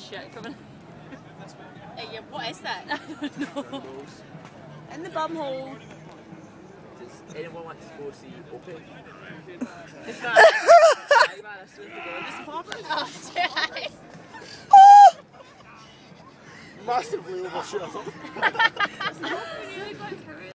shit coming. Yeah, what is that? I don't know. In the bum hole. Does anyone want to go see Opie? It's that. Hey man, I swear to God, this is popping. Oh, Massively overshot.